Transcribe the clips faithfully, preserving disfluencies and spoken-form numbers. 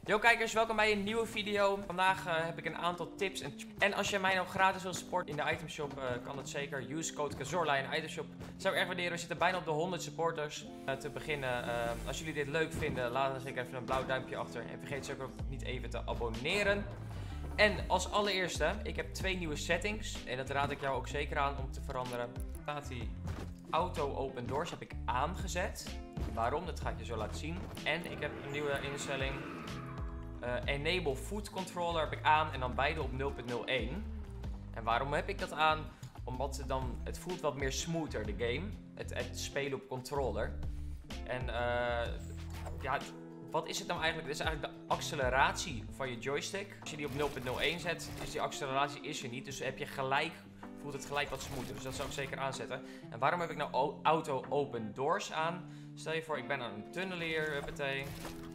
Yo kijkers, welkom bij een nieuwe video. Vandaag uh, heb ik een aantal tips. En, en als je mij nou gratis wil supporten in de itemshop, uh, kan dat zeker. Use code Cazorla in de itemshop. Zou ik erg waarderen. We zitten bijna op de honderd supporters. Uh, te beginnen, uh, als jullie dit leuk vinden, laat dan zeker even een blauw duimpje achter. En vergeet zeker ook niet even te abonneren. En als allereerste, ik heb twee nieuwe settings. En dat raad ik jou ook zeker aan om te veranderen. Staat die auto open doors heb ik aangezet. Waarom? Dat ga ik je zo laten zien. En ik heb een nieuwe instelling. Uh, enable foot controller heb ik aan en dan beide op nul punt nul één. En waarom heb ik dat aan? Omdat het dan, het voelt wat meer smoother, de game. Het, het spelen op controller. En uh, ja, wat is het nou eigenlijk? Dit is eigenlijk de acceleratie van je joystick. Als je die op nul punt nul één zet, is die acceleratie is er niet. Dus heb je gelijk, voelt het gelijk wat smoother. Dus dat zou ik zeker aanzetten. En waarom heb ik nou auto open doors aan? Stel je voor, ik ben aan een tunnel hier, huppatee.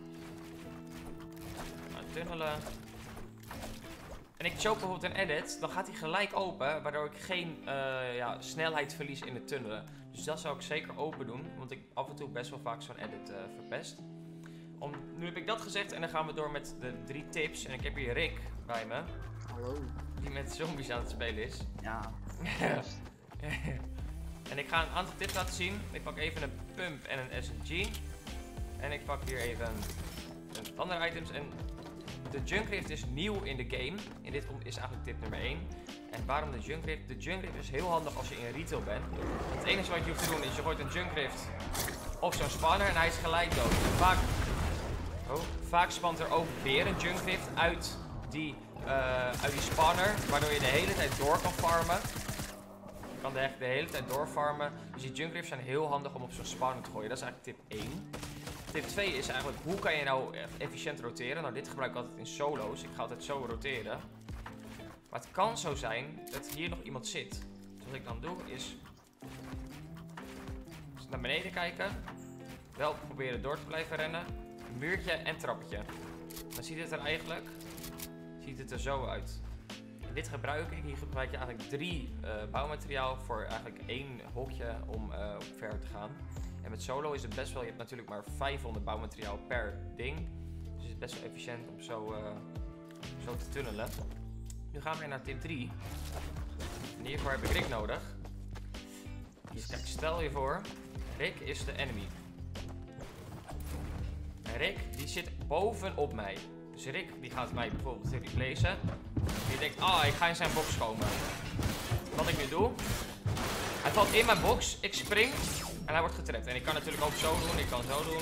Tunnelen. En ik choke bijvoorbeeld een edit, dan gaat hij gelijk open, waardoor ik geen uh, ja, snelheid verlies in het tunnelen. Dus dat zou ik zeker open doen, want ik af en toe best wel vaak zo'n edit uh, verpest. Om, nu heb ik dat gezegd en dan gaan we door met de drie tips. En ik heb hier Rick bij me. Hallo. Die met zombies aan het spelen is. Ja. En ik ga een aantal tips laten zien. Ik pak even een pump en een S M G. En ik pak hier even een andere items. En de Junkrift is nieuw in de game. En dit is eigenlijk tip nummer één. En waarom de Junkrift? De Junkrift is heel handig als je in retail bent. Het enige wat je hoeft te doen is je gooit een Junkrift op zo'n spanner en hij is gelijk dood. En vaak, oh, vaak spant er ook weer een Junkrift uit die, uh, uit die spanner. Waardoor je de hele tijd door kan farmen. Je kan echt de hele tijd doorfarmen. Dus die Junkrifts zijn heel handig om op zo'n spanner te gooien. Dat is eigenlijk tip één. Tip twee is eigenlijk, hoe kan je nou efficiënt roteren? Nou, dit gebruik ik altijd in solo's. Ik ga altijd zo roteren. Maar het kan zo zijn dat hier nog iemand zit. Dus wat ik dan doe is naar beneden kijken. Wel proberen door te blijven rennen. Een muurtje en trappetje. Dan ziet het er eigenlijk ziet het er zo uit. En dit gebruik ik. Hier gebruik je eigenlijk drie uh, bouwmateriaal voor eigenlijk één hokje om uh, ver te gaan. En met solo is het best wel, je hebt natuurlijk maar vijfhonderd bouwmateriaal per ding. Dus het is best wel efficiënt om zo, uh, zo te tunnelen. Nu gaan we weer naar tip drie. En hiervoor heb ik Rick nodig. Dus kijk, stel je voor, Rick is de enemy. En Rick, die zit bovenop mij. Dus Rick, die gaat mij bijvoorbeeld replacen. Die denkt, ah, oh, ik ga in zijn box komen. Wat ik nu doe, hij valt in mijn box, ik spring. En hij wordt getrapt. En ik kan natuurlijk ook zo doen, ik kan zo doen.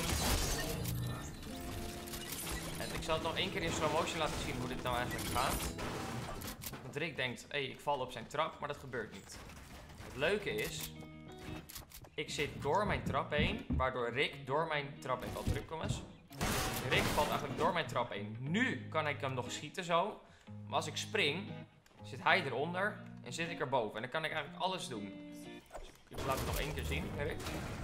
En ik zal het nog één keer in slow motion laten zien hoe dit nou eigenlijk gaat. Want Rick denkt, hé, hey, ik val op zijn trap, maar dat gebeurt niet. Het leuke is, ik zit door mijn trap heen, waardoor Rick door mijn trap heen valt. Druk, kom eens. Rick valt eigenlijk door mijn trap heen. Nu kan ik hem nog schieten zo. Maar als ik spring, zit hij eronder en zit ik erboven. En dan kan ik eigenlijk alles doen. Ik laat het nog één keer zien, Rick.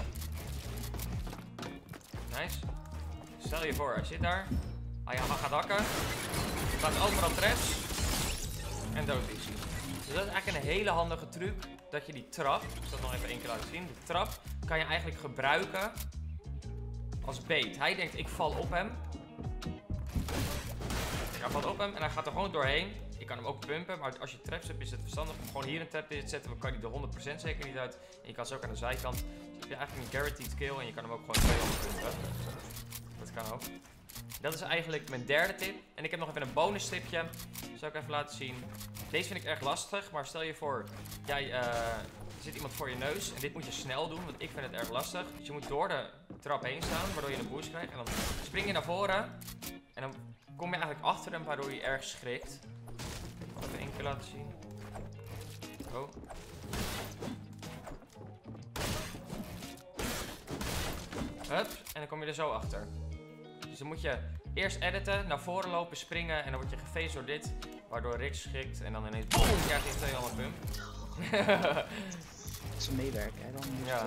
Nice. Stel je voor, hij zit daar. Hij gaat hakken. Gaat overal traps. En dood is hij. Dus dat is eigenlijk een hele handige truc. Dat je die trap, ik zal het nog even één keer laten zien. De trap kan je eigenlijk gebruiken als bait. Hij denkt, ik val op hem. Hij valt op hem en hij gaat er gewoon doorheen. Je kan hem ook pumpen, maar als je traps hebt is het verstandig om gewoon hier een trap in te zetten. Dan kan hij de honderd procent zeker niet uit. En je kan ze ook aan de zijkant. Dus heb je eigenlijk een guaranteed kill en je kan hem ook gewoon tweehonderd pumpen. Dat kan ook. Dat is eigenlijk mijn derde tip. En ik heb nog even een bonus tipje. Dat zal ik even laten zien. Deze vind ik erg lastig, maar stel je voor, jij, uh, er zit iemand voor je neus. En dit moet je snel doen, want ik vind het erg lastig. Dus je moet door de trap heen staan, waardoor je een boost krijgt. En dan spring je naar voren. En dan kom je eigenlijk achter hem, waardoor je erg schrikt. Even één keer laten zien. Oh. Hup, en dan kom je er zo achter. Dus dan moet je eerst editen, naar voren lopen, springen en dan word je gefaced door dit. Waardoor Rick schrikt en dan ineens boom, krijg je tweehonderd pump. Dat is een meewerken, hè? Dan ja.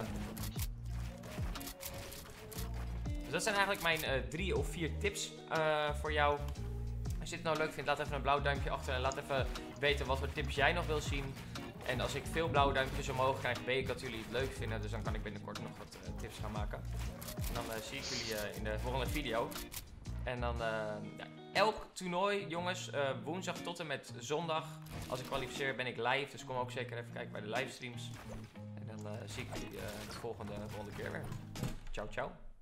Dus dat zijn eigenlijk mijn uh, drie of vier tips uh, voor jou. Als je het nou leuk vindt, laat even een blauw duimpje achter en laat even weten wat voor tips jij nog wil zien. En als ik veel blauwe duimpjes omhoog krijg, weet ik dat jullie het leuk vinden. Dus dan kan ik binnenkort nog wat uh, tips gaan maken. En dan uh, zie ik jullie uh, in de volgende video. En dan uh, ja, elk toernooi, jongens, uh, woensdag tot en met zondag. Als ik kwalificeer ben ik live, dus kom ook zeker even kijken bij de livestreams. En dan uh, zie ik jullie uh, de volgende, volgende keer weer. Ciao, ciao.